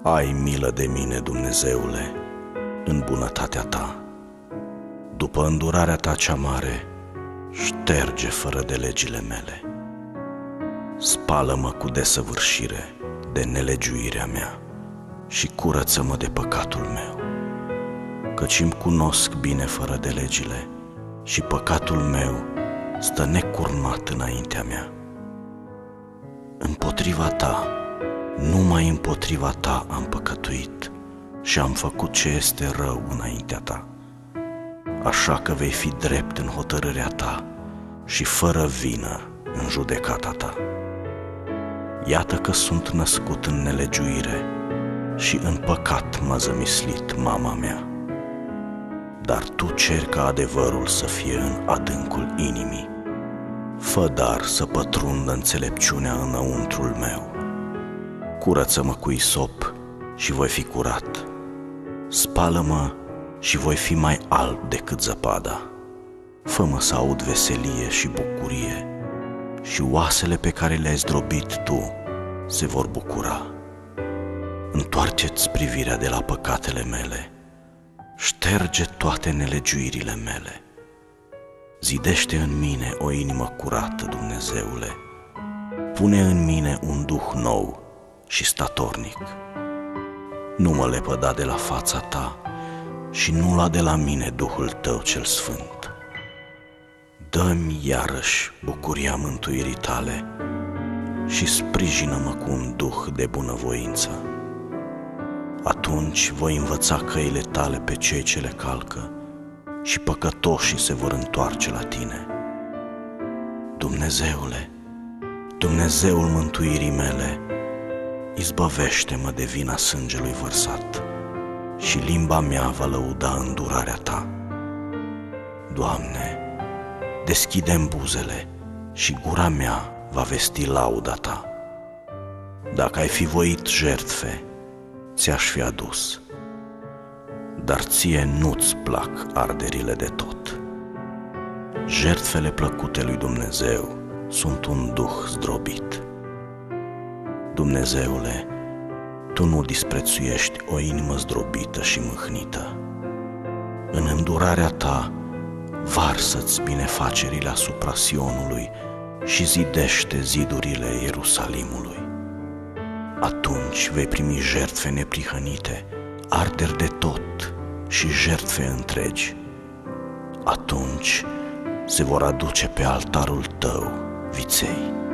Ai milă de mine, Dumnezeule, în bunătatea Ta. După îndurarea Ta cea mare, șterge fără de legile mele. Spală-mă cu desăvârșire de nelegiuirea mea și curăță-mă de păcatul meu, căci îmi cunosc bine fără de legile și păcatul meu stă necurmat înaintea mea. Împotriva Ta, numai împotriva Ta am păcătuit și am făcut ce este rău înaintea Ta. Așa că vei fi drept în hotărârea Ta și fără vină în judecata Ta. Iată că sunt născut în nelegiuire și în păcat m-a zămislit mama mea. Dar Tu ceri ca adevărul să fie în adâncul inimii. Fă dar să pătrundă înțelepciunea înăuntrul meu. Curăță-mă cu isop și voi fi curat. Spală-mă și voi fi mai alb decât zăpada. Fă-mă să aud veselie și bucurie și oasele pe care le-ai zdrobit Tu se vor bucura. Întoarce-ți privirea de la păcatele mele, șterge toate nelegiuirile mele. Zidește în mine o inimă curată, Dumnezeule, pune în mine un duh nou și statornic. Nu mă lepăda de la fața Ta și nu lua de la mine Duhul Tău cel Sfânt. Dă-mi iarăși bucuria mântuirii Tale și sprijină-mă cu un duh de bunăvoință. Atunci voi învăța căile Tale pe cei ce le calcă și păcătoșii se vor întoarce la Tine. Dumnezeule, Dumnezeul mântuirii mele, izbăvește-mă de vina sângelui vărsat și limba mea va lăuda îndurarea Ta. Doamne, deschide-mi buzele și gura mea va vesti lauda Ta. Dacă ai fi voit jertfe, ți-aș fi adus, dar Ție nu-ți plac arderile de tot. Jertfele plăcute lui Dumnezeu sunt un duh zdrobit. Dumnezeule, Tu nu disprețuiești o inimă zdrobită și mâhnită. În îndurarea Ta, varsă-ți binefacerile asupra Sionului și zidește zidurile Ierusalimului. Atunci vei primi jertfe neprihănite, arderi de tot și jertfe întregi. Atunci se vor aduce pe altarul Tău viței.